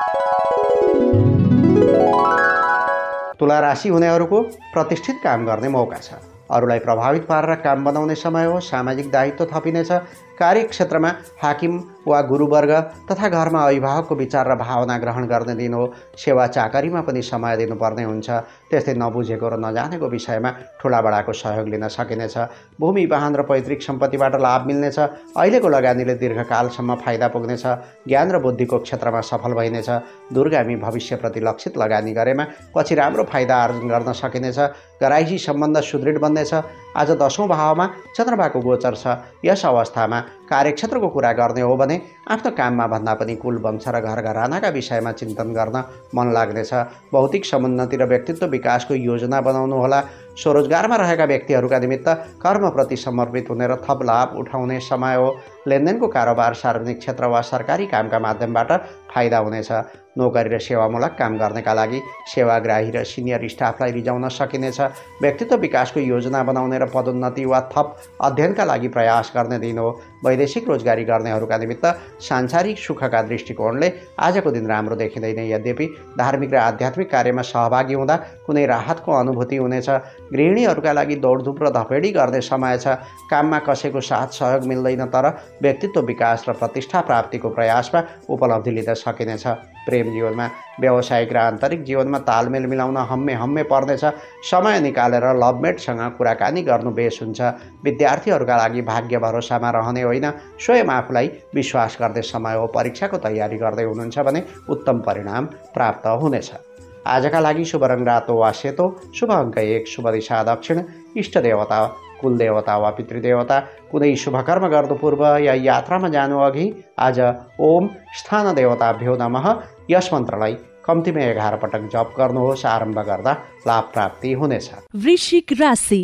तुला राशि हुनेहरूको प्रतिष्ठित काम गर्ने मौका छ। अरूलाई प्रभावित पारेर काम बनाउने समय हो। सामाजिक दायित्व थपिनेछ। कार्यक्षेत्रमा हाकिम वा गुरुवर्ग तथा घरमा अभिभावकको विचार र भावना ग्रहण गर्ने दिन हो। सेवा चाकरीमा पनि समय दिनुपर्ने हुन्छ। त्यस्तै नबुझेको र नजानेको विषयमा ठुलाबडाको सहयोग लिन सकिनेछ। भूमि, वाहन र पैतृक सम्पत्तिबाट लाभ मिल्नेछ। अहिलेको लगानीले दीर्घकालसम्म फाइदा पुग्नेछ। ज्ञान र बुद्धिको क्षेत्रमा सफल भइनेछ। दूरगामी भविष्यप्रति लक्षित लगानी गरेमा पछि राम्रो फाइदा आर्जन गर्न सकिनेछ। घराइसी सम्बन्ध सुदृढ बन्नेछ। आज दशौँ भावमा चन्द्रमाको गोचर छ। यस अवस्थामा कार्यक्षेत्रको कुरा गर्ने हो भने आफ्नो काममा भन्दा पनि कुल वंश र घर घरानाका विषयमा चिन्तन गर्न मन लाग्नेछ। भौतिक समुन्नति र व्यक्तित्व विकासको योजना बनाउनुहोला। स्वरोजगारमा रहेका व्यक्तिहरूका निमित्त कर्मप्रति समर्पित हुने र थप लाभ उठाउने समय हो। लेनदेनको कारोबार, सार्वजनिक क्षेत्र वा सरकारी कामका माध्यमबाट फाइदा हुनेछ। नोकरी र सेवामूलक काम गर्नेका लागि सेवाग्राही र सिनियर स्टाफलाई रिझाउन सकिनेछ। व्यक्तित्व विकासको योजना बनाउने र पदोन्नति वा थप अध्ययनका लागि प्रयास गर्ने दिन हो। वैदेशिक रोजगारी गर्नेहरूका निमित्त सांसारिक सुखका दृष्टिकोणले आजको दिन राम्रो देखिँदैन। यद्यपि धार्मिक र आध्यात्मिक कार्यमा सहभागी हुँदा कुनै राहतको अनुभूति हुनेछ। गृहिणीहरूका लागि दौडधुप र धपेडी गर्ने समय छ। काममा कसैको साथ सहयोग मिल्दैन, तर व्यक्तित्व विकास र प्रतिष्ठा प्राप्तिको प्रयासमा उपलब्धि लिन सकिनेछ। प्रेम जीवनमा, व्यावसायिक र आन्तरिक जीवनमा तालमेल मिलाउन हम्मे हम्मे पर्नेछ। समय निकालेर लभमेटसँग कुराकानी गर्नु बेस हुन्छ। विद्यार्थीहरूका लागि भाग्य भरोसामा रहने होइन, स्वयं आफूलाई विश्वास गर्ने समय हो। परीक्षाको तयारी गर्दै हुनुहुन्छ भने उत्तम परिणाम प्राप्त हुनेछ। आजका लागि शुभ रङ रातो वा सेतो, शुभ अङ्क एक, शुभ दिशा दक्षिण, इष्ट देवता कुलदेवता वा पितृदेवता। कुनै शुभ कर्म गर्नु पूर्व या यात्रामा जानु अघि आज ओम स्थान देवताभ्यो नमः यस मन्त्रलाई कम्तीमा एघार पटक जप गर्नुहोस्। आरम्भ गर्दा लाभ प्राप्ति हुनेछ। वृश्चिक राशि।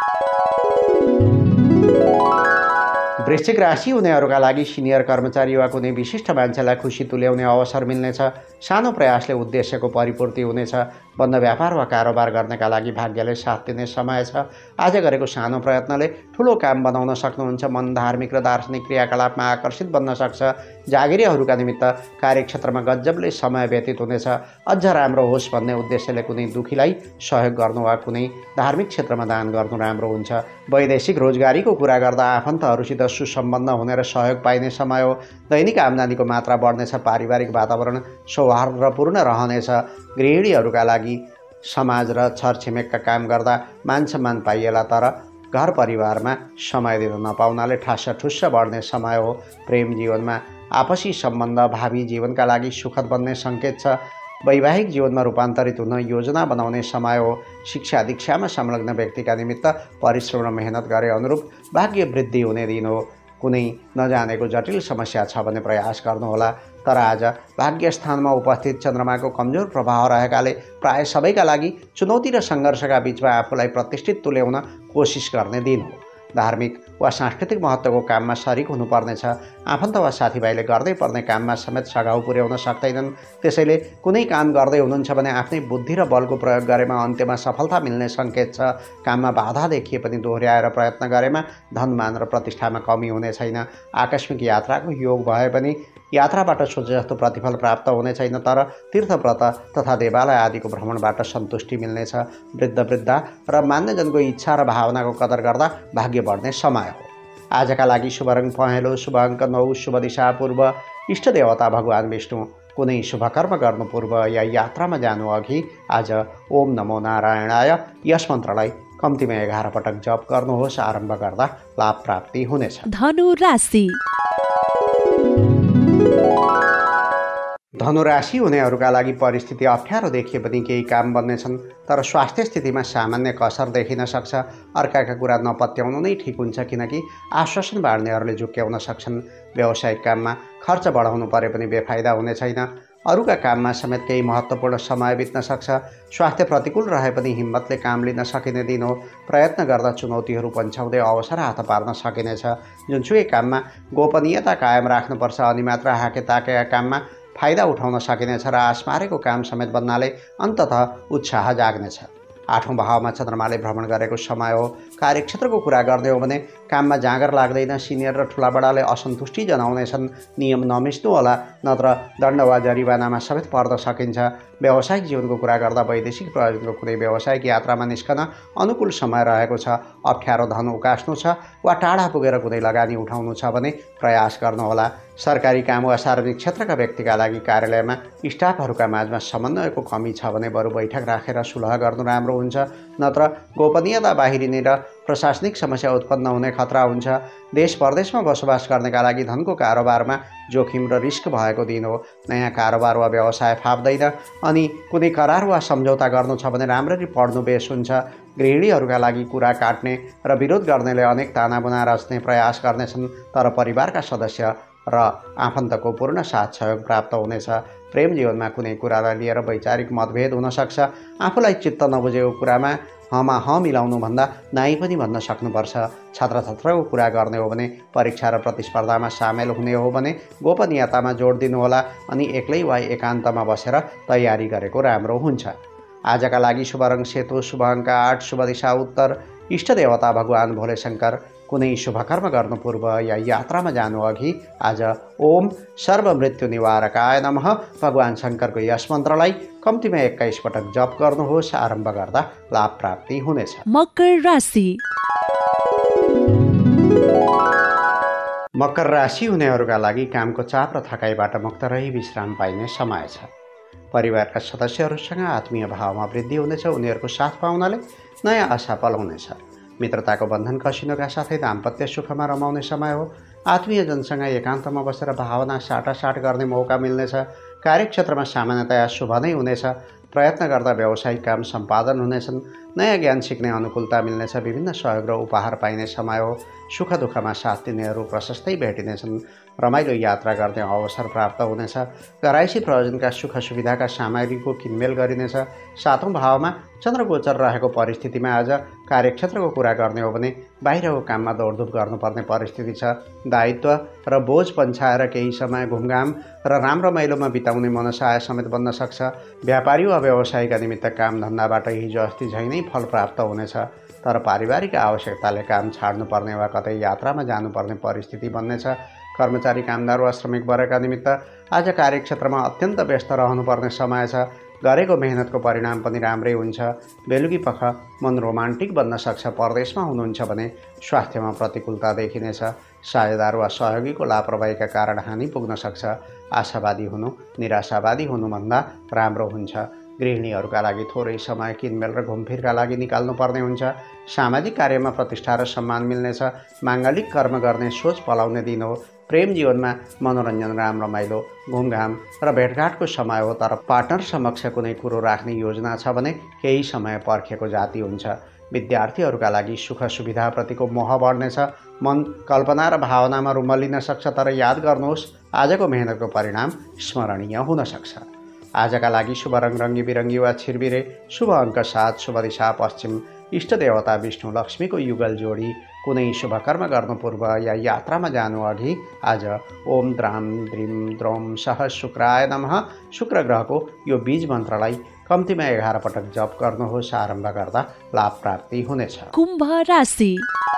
वृश्चिक राशि हुनेहरूका लागि सिनियर कर्मचारी वा कुनै विशिष्ट मान्छेलाई खुसी तुल्याउने अवसर मिल्नेछ। सानो प्रयासले उद्देश्यको परिपूर्ति हुनेछ। बन्द व्यापार वा कारोबार गर्नका लागि भाग्यले साथ दिने समय छ। आज गरेको सानो प्रयत्नले ठुलो काम बनाउन सक्नुहुन्छ। मन धार्मिक र दार्शनिक क्रियाकलापमा आकर्षित बन्न सक्छ। जागिरीहरूका निमित्त कार्यक्षेत्रमा गजबले समय व्यतीत हुनेछ। अझ राम्रो होस् भन्ने उद्देश्यले कुनै दुखीलाई सहयोग गर्नु वा कुनै धार्मिक क्षेत्रमा दान गर्नु राम्रो हुन्छ। वैदेशिक रोजगारीको कुरा गर्दा आफन्तहरूसित सुसम्बन्ध हुने र सहयोग पाइने समय हो। दैनिक आम्दानीको मात्रा बढ्नेछ। पारिवारिक वातावरण सौहार्दपूर्ण रहनेछ। गृहिणीहरूका लागि समाज र छरछिमेकका काम गर्दा मान सम्मान पाइएला, तर घर परिवारमा समय दिन नपाउनाले ठास्स ठुस्स बढ्ने समय हो। प्रेम जीवनमा आपसी सम्बन्ध भावी जीवनका लागि सुखद बन्ने सङ्केत छ। वैवाहिक जीवनमा रूपान्तरित हुन योजना बनाउने समय हो। शिक्षा दीक्षामा संलग्न व्यक्तिका निमित्त परिश्रम र मेहनत गरे अनुरूप भाग्य वृद्धि हुने दिन हो। कुनै नजानेको जटिल समस्या छ भने प्रयास गर्नुहोला। तर आज भाग्य स्थानमा उपस्थित चन्द्रमाको कमजोर प्रभाव रहेकाले प्राय सबैका लागि चुनौती र सङ्घर्षका बीचमा आफूलाई प्रतिष्ठित तुल्याउन कोसिस गर्ने दिन हो। धार्मिक वा सांस्कृतिक महत्त्वको काममा सरिक हुनुपर्नेछ। आफन्त वा साथीभाइले गर्दै पर्ने काममा समेत सघाउ पुर्याउन सक्दैनन्। त्यसैले कुनै काम गर्दै हुनुहुन्छ भने आफ्नै बुद्धि र बलको प्रयोग गरेमा अन्त्यमा सफलता मिल्ने सङ्केत छ। काममा बाधा देखिए पनि दोहोऱ्याएर प्रयत्न गरेमा धनमान र प्रतिष्ठामा कमी हुने छैन। आकस्मिक यात्राको योग भए पनि यात्राबाट सोचे जस्तो प्रतिफल प्राप्त हुने छैन, तर तीर्थव्रत तथा देवालय आदिको भ्रमणबाट सन्तुष्टि मिल्नेछ। वृद्ध वृद्धा र मान्यजनको इच्छा र भावनाको कदर गर्दा भाग्य बढ्ने समय हो। आजका लागि शुभ रङ पहेँलो, शुभ अङ्क नौ, शुभ दिशा पूर्व, इष्ट देवता भगवान् विष्णु। कुनै शुभ कर्म गर्नु पूर्व या यात्रामा जानु अघि आज ओम नमो नारायणाय यस मन्त्रलाई कम्तीमा एघार पटक जप गर्नुहोस्। आरम्भ गर्दा लाभ प्राप्ति हुनेछ। धनु राशि। धनुराशि हुनेहरूका लागि परिस्थिति अप्ठ्यारो देखिए पनि केही काम बन्नेछन्, तर स्वास्थ्य स्थितिमा सामान्य कसर देखिन सक्छ। अर्काका कुरा नपत्याउनु नै ठिक हुन्छ, किनकि आश्वासन बाँड्नेहरूले झुक्क्याउन सक्छन्। व्यावसायिक काममा खर्च बढाउनु परे पनि बेफाइदा हुने छैन। अरूका काममा समेत केही महत्त्वपूर्ण समय बित्न सक्छ। स्वास्थ्य प्रतिकूल रहे पनि हिम्मतले काम लिन सकिने दिन हो। प्रयत्न गर्दा चुनौतीहरू पन्छाउँदै अवसर हात पार्न सकिनेछ। जुनसुकै काममा गोपनीयता कायम राख्नुपर्छ। अनि मात्र हाकेताकेका काममा फाइदा उठाउन सकिनेछ र आश मारेको काम समेत बन्नाले अन्ततः उत्साह जाग्नेछ। आठौँ भावमा चन्द्रमाले भ्रमण गरेको समय हो। कार्यक्षेत्रको कुरा गर्ने हो भने काममा जाँगर लाग्दैन। सिनियर र ठुलाबडाले असन्तुष्टि जनाउनेछन्। नियम नमिच्नु होला, नत्र दण्ड वा जरिवानामा समेत पर्न सकिन्छ। व्यावसायिक जीवनको कुरा गर्दा वैदेशिक प्रयोजनको कुनै व्यावसायिक यात्रामा निस्कन अनुकूल समय रहेको छ। अप्ठ्यारो धन उकास्नु छ वा टाढा पुगेर कुनै लगानी उठाउनु छ भने प्रयास गर्नुहोला। सरकारी काम वा सार्वजनिक क्षेत्रका व्यक्तिका लागि कार्यालयमा स्टाफहरूका माझमा समन्वयको कमी छ भने बरु बैठक राखेर सुलह गर्नु राम्रो हुन्छ, नत्र गोपनीयता बाहिरिने र प्रशासनिक समस्या उत्पन्न हुने खतरा हुन्छ। देश परदेशमा बसोबास गर्नेका लागि धनको कारोबारमा जोखिम र रिस्क भएको दिन हो। नयाँ कारोबार वा व्यवसाय फाप्दैन। अनि कुनै करार वा सम्झौता गर्नु छ भने राम्ररी पढ्नु बेस हुन्छ। गृहिणीहरूका लागि कुरा काट्ने र विरोध गर्नेले अनेक तानाबुना रच्ने प्रयास गर्नेछन्, तर परिवारका सदस्य र आफन्तको पूर्ण साथ सहयोग प्राप्त हुनेछ। प्रेम जीवनमा कुनै कुरालाई लिएर वैचारिक मतभेद हुन सक्छ। आफूलाई चित्त नबुझेको कुरामा हमा ह मिलाउनुभन्दा नाइ पनि भन्न सक्नुपर्छ। छात्र छात्राको कुरा गर्ने हो भने परीक्षा र प्रतिस्पर्धामा सामेल हुने हो भने गोपनीयतामा जोड दिनुहोला। अनि एक्लै वा एकान्तमा बसेर तयारी गरेको राम्रो हुन्छ। आजका लागि शुभ रङ सेतो, शुभ अङ्क आठ, शुभ दिशा उत्तर, इष्ट देवता भगवान् भोले शङ्कर। कुनै शुभ कर्म गर्नु पूर्व या यात्रामा जानु अघि आज ओम सर्वमृत्यु निवारकाय नमः भगवान् शङ्करको यस मन्त्रलाई कम्तीमा एक्काइस पटक जप गर्नुहोस्। आरम्भ गर्दा लाभ प्राप्ति हुनेछ। मकर राशि। मकर राशि हुनेहरूका लागि कामको चाप र थकाइबाट मुक्त रही विश्राम पाइने समय छ। परिवारका सदस्यहरूसँग आत्मीय भावमा वृद्धि हुनेछ। उनीहरूको साथ पाउनाले नयाँ आशा पल हुनेछ। मित्रताको बन्धन कसिनुका साथै दाम्पत्य सुखमा रमाउने समय हो। आत्मीयजनसँग एकान्तमा बसेर भावना साटासाट गर्ने मौका मिल्नेछ। कार्यक्षेत्रमा सामान्यतया शुभ नै हुनेछ। प्रयत्न गर्दा व्यावसायिक काम सम्पादन हुनेछन्। नयाँ ज्ञान सिक्ने अनुकूलता मिल्नेछ। विभिन्न सहयोग र उपहार पाइने समय हो। सुख दुःखमा साथ दिनेहरू प्रशस्तै भेटिनेछन्। रमाइलो यात्रा गर्ने अवसर प्राप्त हुनेछ। घराइसी प्रयोजनका सुख सुविधाका सामग्रीको किनमेल गरिनेछ। सातौँ भावमा चन्द्रगोचर रहेको परिस्थितिमा आज कार्यक्षेत्रको कुरा गर्ने हो भने बाहिरको काममा दौडधुप गर्नुपर्ने परिस्थिति छ। दायित्व र बोझ पन्छाएर केही समय घुमघाम र राम्रो मैलोमा बिताउने मनसाय समेत बन्न सक्छ। व्यापारी वा व्यवसायीका निमित्त काम धन्दाबाट हिजो अस्ति झै नै फल प्राप्त हुनेछ। तर पारिवारिक आवश्यकताले काम छाड्नुपर्ने वा कतै यात्रामा जानुपर्ने परिस्थिति बन्नेछ। कर्मचारी, कामदार वा श्रमिक वर्गका निमित्त आज कार्यक्षेत्रमा अत्यन्त व्यस्त रहनुपर्ने समय छ। गरेको मेहनतको परिणाम पनि राम्रै हुन्छ। बेलुकी पख मन रोमान्टिक बन्न सक्छ। परदेशमा हुनुहुन्छ भने स्वास्थ्यमा प्रतिकूलता देखिनेछ। साझेदार वा सहयोगीको लापरवाहीका कारण हानि पुग्न सक्छ। आशावादी हुनु निराशावादी हुनुभन्दा राम्रो हुन्छ। गृहिणीहरूका लागि थोरै समय किनमेल र घुमफिरका लागि निकाल्नुपर्ने हुन्छ। सामाजिक कार्यमा प्रतिष्ठा र सम्मान मिल्नेछ। माङ्गलिक कर्म गर्ने सोच पलाउने दिन हो। प्रेम जीवनमा मनोरञ्जन राम रमाइलो घुमघाम र भेटघाटको समय हो। तर पार्टनर समक्ष कुनै कुरो राख्ने योजना छ भने केही समय पर्खेको जाति हुन्छ। विद्यार्थीहरूका लागि सुख सुविधाप्रतिको मोह बढ्नेछ। मन कल्पना र भावनामा रुमलिन सक्छ। तर याद गर्नुहोस्, आजको मेहनतको परिणाम स्मरणीय हुन सक्छ। आजका लागि शुभ रङ रङ्गी बिरङ्गी वा छिरबिरे, शुभ अङ्क सात, शुभ दिशा पश्चिम, इष्ट देवता विष्णु लक्ष्मीको युगल जोडी। कुनै शुभ कर्म गर्नु पूर्व या यात्रामा जानु अघि आज ओम द्राम द्रिम द्रौम सह शुक्राय नमः शुक्र ग्रहको यो बीज मन्त्रलाई कम्तीमा एघार पटक जप गर्नुहोस्। आरम्भ गर्दा लाभ प्राप्ति हुनेछ। कुम्भ राशि।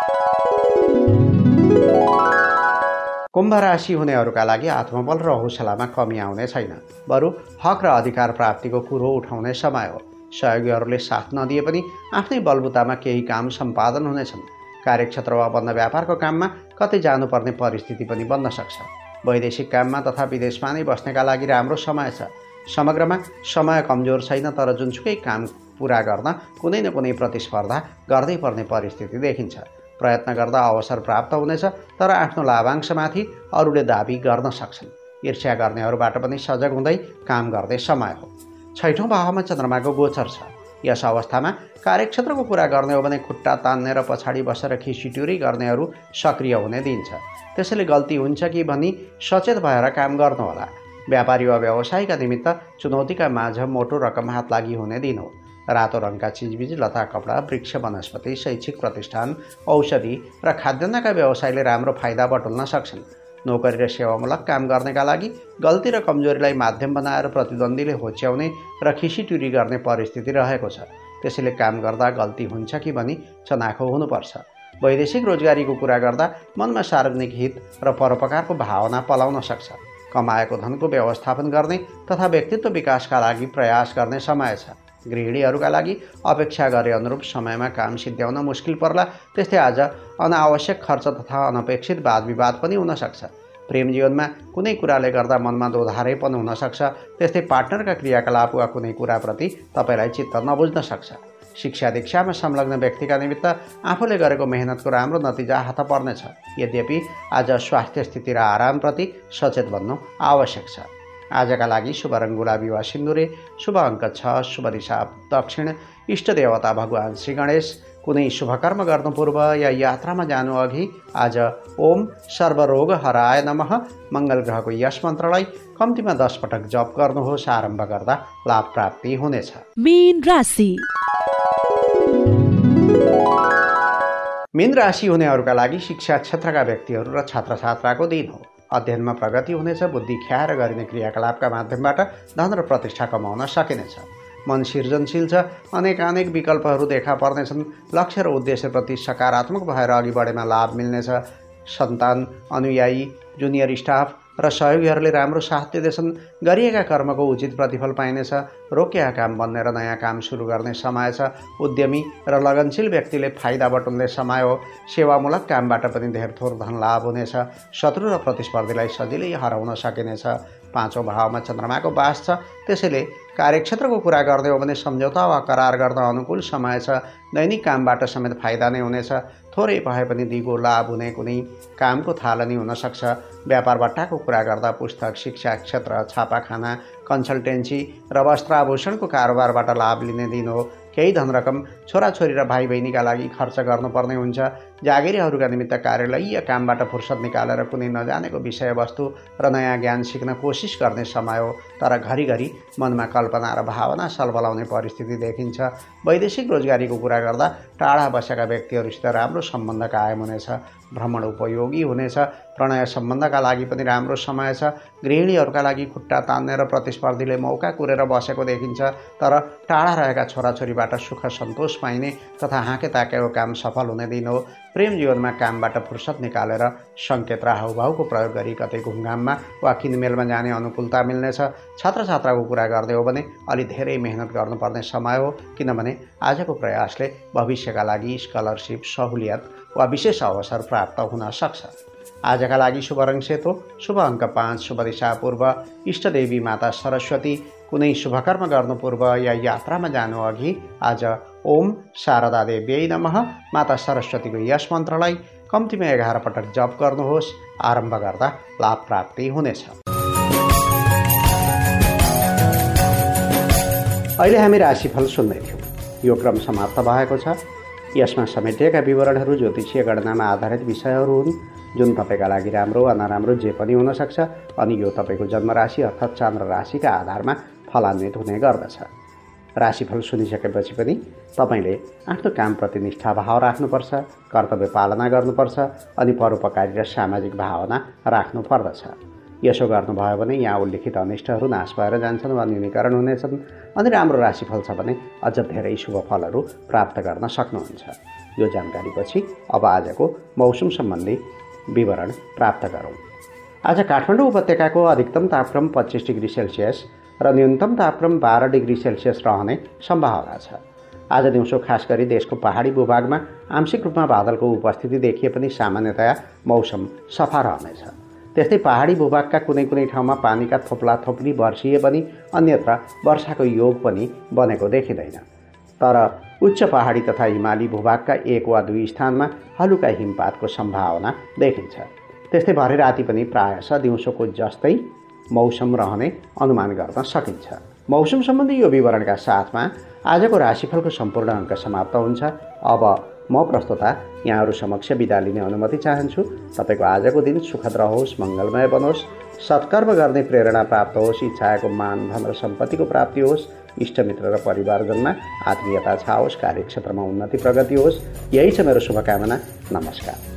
कुम्भ राशि हुनेहरूका लागि आत्मबल र हौसलामा कमी आउने छैन। बरु हक र अधिकार प्राप्तिको कुरो उठाउने समय हो। सहयोगीहरूले साथ नदिए पनि आफ्नै बलबुतामा केही काम सम्पादन हुनेछन्। कार्यक्षेत्र वा बन्द व्यापारको काममा कतै जानुपर्ने परिस्थिति पनि बन्न सक्छ। वैदेशिक काममा तथा विदेशमा नै बस्नेका लागि राम्रो समय छ। समग्रमा समय कमजोर छैन, तर जुनसुकै काम पुरा गर्न कुनै न कुनै प्रतिस्पर्धा गर्दै पर्ने परिस्थिति देखिन्छ। प्रयत्न गर्दा अवसर प्राप्त हुनेछ, तर आफ्नो लाभांशमाथि अरूले दाबी गर्न सक्छन्। ईर्ष्या गर्नेहरूबाट पनि सजग हुँदै काम गर्ने समय हो। छैठौँ भावमा चन्द्रमाको गोचर छ। यस अवस्थामा कार्यक्षेत्रको कुरा गर्ने हो भने खुट्टा तान्ने र पछाडि बसेर खिसिट्युरी गर्नेहरू सक्रिय हुने दिन्छ। त्यसैले गल्ती हुन्छ कि भनी सचेत भएर काम गर्नुहोला। व्यापारी वा व्यवसायका निमित्त चुनौतीका माझ मोटो रकम हात लागि हुने दिन हो। रातो रङका चिजबिज, लता, कपडा, वृक्ष, वनस्पति, शैक्षिक प्रतिष्ठान, औषधि र खाद्यान्नका व्यवसायले राम्रो फाइदा बटुल्न सक्छन्। नोकरी र सेवामूलक काम गर्नेका लागि गल्ती र कमजोरीलाई माध्यम बनाएर प्रतिद्वन्दीले होच्याउने र खिसिट्युरी गर्ने परिस्थिति रहेको छ। त्यसैले काम गर्दा गल्ती हुन्छ कि भनी चनाखो हुनुपर्छ। वैदेशिक रोजगारीको कुरा गर्दा मनमा सार्वजनिक हित र परोपकारको भावना पलाउन सक्छ। कमाएको धनको व्यवस्थापन गर्ने तथा व्यक्तित्व विकासका लागि प्रयास गर्ने समय छ। गृहिणीहरूका लागि अपेक्षा गरे अनुरूप समयमा काम सिद्ध्याउन मुस्किल पर्ला। त्यस्तै आज अनावश्यक खर्च तथा अनपेक्षित वाद विवाद पनि हुन सक्छ। प्रेम जीवनमा कुनै कुराले गर्दा मनमा दोधारेपन हुन सक्छ। त्यस्तै पार्टनरका क्रियाकलाप वा कुनै कुराप्रति तपाईँलाई चित्त नबुझ्न सक्छ। शिक्षा दीक्षामा संलग्न व्यक्तिका निमित्त आफूले गरेको मेहनतको राम्रो नतिजा हात पर्नेछ। यद्यपि आज स्वास्थ्य स्थिति र आरामप्रति सचेत बन्नु आवश्यक छ। आजका लागि शुभ रङ गुलाबी वा सिन्दुरे, शुभ अङ्क छ, शुभ दिशा दक्षिण, इष्ट देवता भगवान श्री गणेश। कुनै शुभ कर्म गर्नु पूर्व या यात्रामा जानु अघि आज ओम सर्वरोग हराय नमः मङ्गल ग्रहको यस मन्त्रलाई कम्तीमा दस पटक जप गर्नुहोस्। आरम्भ गर्दा लाभ प्राप्ति हुनेछ। मीन राशि। मीन राशि हुनेहरूका लागि शिक्षा क्षेत्रका व्यक्तिहरू र छात्र छात्राको दिन हो। अध्ययनमा प्रगति हुनेछ। बुद्धि ख्याएर गरिने क्रियाकलापका माध्यमबाट धन र प्रतिष्ठा कमाउन सकिनेछ। मन सृजनशील छ। अनेक अनेक विकल्पहरू देखा पर्नेछन्। लक्ष्य र उद्देश्यप्रति सकारात्मक भएर अघि बढेमा लाभ मिल्नेछ। सन्तान, अनुयायी, जुनियर स्टाफ र सहयोगीहरूले राम्रो साथ दिँदैछन्। गरिएका कर्मको उचित प्रतिफल पाइनेछ। रोकिएका काम बन्ने र नयाँ काम सुरु गर्ने समय छ। उद्यमी र लगनशील व्यक्तिले फाइदा बटुल्ने समय हो। सेवामूलक कामबाट पनि धेर थोर धन लाभ हुनेछ। शत्रु र प्रतिस्पर्धीलाई सजिलै हराउन सकिनेछ। पाँचौँ भावमा चन्द्रमाको बास छ। त्यसैले कार्यक्षेत्रको कुरा गर्ने हो भने सम्झौता वा करार गर्न अनुकूल समय छ। दैनिक कामबाट समेत फाइदा नै हुनेछ। थोरै भए पनि दिगो लाभ हुने कुनै कामको थालनी हुन सक्छ। व्यापार बट्टाको कुरा गर्दा पुस्तक, शिक्षा क्षेत्र, छापाखाना, कन्सल्टेन्सी र वस्त्र आभूषणको कारोबारबाट लाभ लिने दिन हो। केही धनरकम छोराछोरी र भाइ बहिनीका लागि खर्च गर्नुपर्ने हुन्छ। जागिरीहरूका निमित्त कार्यालयीय कामबाट फुर्सद निकालेर कुनै नजानेको विषयवस्तु र नयाँ ज्ञान सिक्न कोसिस गर्ने समय हो। तर घरिघरि मनमा कल्पना र भावना सलबलाउने परिस्थिति देखिन्छ। वैदेशिक रोजगारीको कुरा गर्दा टाढा बसेका व्यक्तिहरूसित राम्रो सम्बन्ध कायम हुनेछ। भ्रमण उपयोगी हुनेछ। प्रणय सम्बन्धका लागि पनि राम्रो समय छ। गृहिणीहरूका लागि खुट्टा तान्ने र प्रतिस्पर्धीले मौका कुरेर बसेको देखिन्छ। तर टाढा रहेका छोराछोरीबाट सुख सन्तोष पाइने तथा हाँके ताकेको काम सफल हुने दिन हो। प्रेम जीवनमा कामबाट फुर्सद निकालेर सङ्केत र हाउभाउको प्रयोग गरी कतै घुमघाममा वा किनमेलमा जाने अनुकूलता मिल्नेछ। छात्र छात्राको कुरा गर्ने हो भने अलि धेरै मेहनत गर्नुपर्ने समय हो, किनभने आजको प्रयासले भविष्यका लागि स्कलरसिप, सहुलियत वा विशेष अवसर प्राप्त हुन सक्छ। आजका लागि शुभ रङ सेतो, शुभ अङ्क पाँच, शुभ दिशा पूर्व, इष्टदेवी माता सरस्वती। कुनै शुभकर्म गर्नु पूर्व या यात्रामा जानु अघि आज ओम शारदा देव्यै नमः माता सरस्वतीको यस मन्त्रलाई कम्तीमा एघार पटक जप गर्नुहोस्। आरम्भ गर्दा लाभ प्राप्ति हुनेछ। अहिले हामी राशिफल सुन्दै थियौँ। यो क्रम समाप्त भएको छ। यसमा समेटिएका विवरणहरू ज्योतिषीय गणनामा आधारित विषयहरू हुन्, जुन तपाईँका लागि राम्रो वा नराम्रो जे पनि हुनसक्छ, अनि यो तपाईँको जन्मराशि अर्थात् चन्द्र राशिका आधारमा फलान्वित हुने गर्दछ। राशिफल सुनिसकेपछि पनि तपाईँले आफ्नो कामप्रति निष्ठाभाव राख्नुपर्छ, कर्तव्य पालना गर्नुपर्छ अनि परोपकारी र सामाजिक भावना राख्नु पर्दछ। यसो गर्नुभयो भने यहाँ उल्लिखित अनिष्टहरू नाश भएर जान्छन् वा न्यूनीकरण हुनेछन् अनि राम्रो राशिफल छ भने अझ धेरै शुभ फलहरू प्राप्त गर्न सक्नुहुन्छ। यो जानकारीपछि अब आजको मौसम सम्बन्धी विवरण प्राप्त गरौँ। आज काठमाडौँ उपत्यकाको अधिकतम तापक्रम पच्चिस डिग्री सेल्सियस र न्यूनतम तापक्रम बाह्र डिग्री सेल्सियस रहने सम्भावना छ। आज दिउँसो खास गरी देशको पहाडी भूभागमा आंशिक रूपमा बादलको उपस्थिति देखिए पनि सामान्यतया मौसम सफा रहनेछ। त्यस्तै पहाडी भूभागका कुनै कुनै ठाउँमा पानीका थोप्ला थोप्ली वर्षिए पनि अन्यत्र वर्षाको योग पनि बनेको देखिँदैन। तर उच्च पहाडी तथा हिमाली भूभागका एक वा दुई स्थानमा हलुका हिमपातको सम्भावना देखिन्छ। त्यस्तै भरे राति पनि प्रायश दिउँसोको जस्तै मौसम रहने अनुमान गर्न सकिन्छ। मौसम सम्बन्धी यो विवरणका साथमा आजको राशिफलको सम्पूर्ण अङ्क समाप्त हुन्छ। अब म प्रस्तुता यहाँहरू समक्ष बिदा लिने अनुमति चाहन्छु। तपाईँको आजको दिन सुखद रहोस्, मङ्गलमय बनोस्, सत्कर्म गर्ने प्रेरणा प्राप्त होस्, इच्छाको मान धन र सम्पत्तिको प्राप्ति होस्, इष्टमित्र र परिवारजनमा आत्मीयता छाओस्, कार्यक्षेत्रमा उन्नति प्रगति होस्। यही छ मेरो शुभकामना। नमस्कार।